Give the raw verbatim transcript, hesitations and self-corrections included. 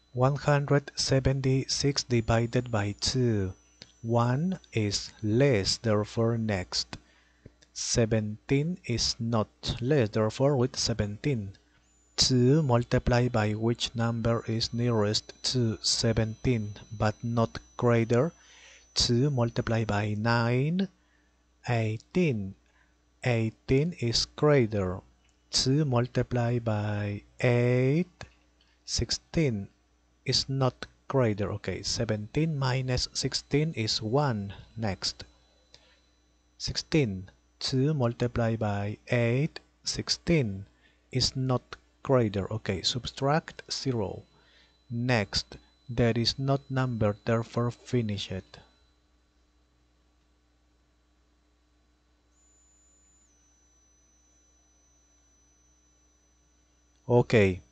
one hundred seventy-six divided by two. one is less, therefore next. seventeen is not less, therefore with seventeen. two multiplied by which number is nearest to seventeen but not greater? two multiplied by nine, eighteen. eighteen is greater. two multiplied by eight, sixteen is not greater. Okay, seventeen minus sixteen is one. Next. sixteen. two multiplied by eight, sixteen is not greater. Okay, subtract zero. Next. There is not number, therefore finish it. Okay,